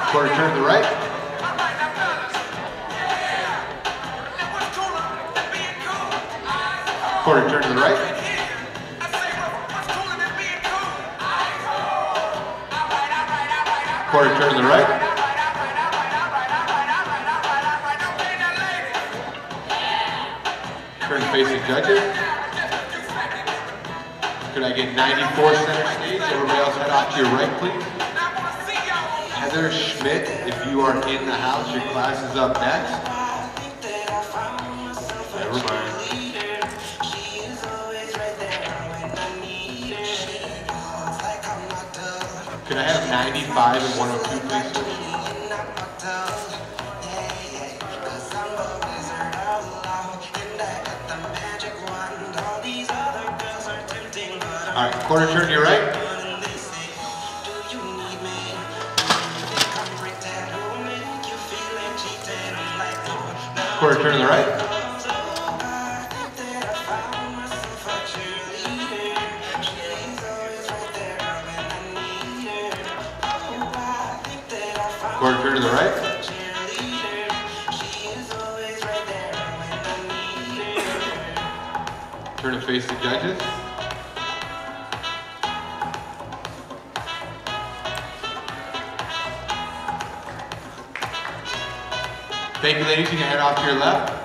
Quarter turn to the right. Quarter turn to the right. Quarter turn to the right. Turn to face the judges. Could I get 94 center stage? Everybody else head off to your right, please. Heather Schmidt, if you are in the house, your class is up next. Never mind. Could I have 95 and 102, please, sir? All right, quarter turn to your right. Quarter turn to the right. Quarter turn to the right. Turn to face the judges. Thank you, ladies. You can head off to your left.